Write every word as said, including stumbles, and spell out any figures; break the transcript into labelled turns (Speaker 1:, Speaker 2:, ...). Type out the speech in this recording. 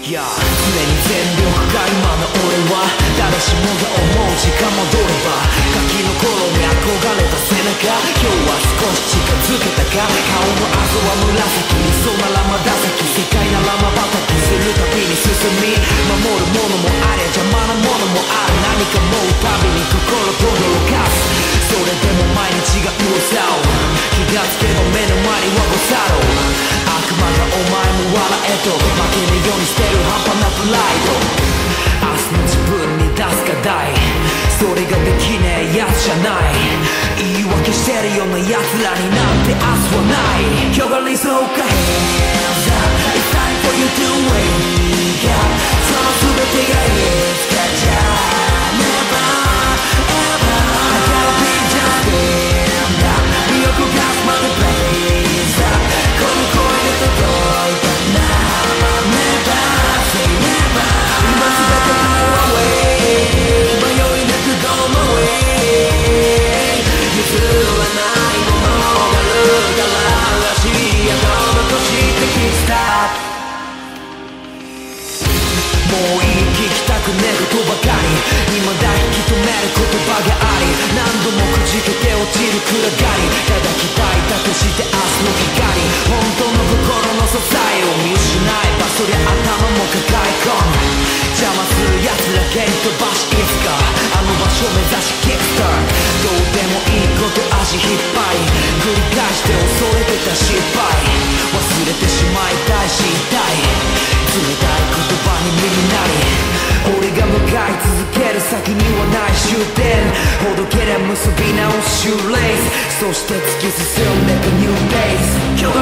Speaker 1: いや常に全力が今の俺は誰しもが思う時間戻ればガキの頃に憧れた背中今日は少し近づけたか顔のあざは紫理想ならまだ先世界ならまばたきするたびに進み守るものもありゃ邪魔なものもある何かもうたびに心とどろかすそれでも毎日がうさを気がつけば目の前には誤差ろ悪魔がお前も笑えと負けぬようにしてる半端なプライド明日の自分に出す課題それができねえやつじゃない言い訳してるようなやつらになんて明日はない今日が理想か Hands up It's time for you to wake up その全てがいつかじゃ Never ever I gotta be just stand up 魅力がまで blaze up この声で届いたな Never say never 今すべて go away 迷いなく go my way 譲らないものがあるから足跡残してKICKSTARTもう言い聞きたくねえことばかり未だ引き止める言葉があり何度もくじけて落ちる暗がりただ期待だとして明日の光本当の心の支えを見失えばそりゃ頭も抱え込む邪魔する奴ら蹴り飛ばしいつかあの場所目指しKICKSTARTどうでもいいこと足引っ張り繰り返して恐れてた失敗忘れてしまいたいし痛い冷たい言葉に耳鳴り俺が向かい続ける先にはない終点ほどけりゃ結び直すシューレースそして突き進んでくニューデイズ今日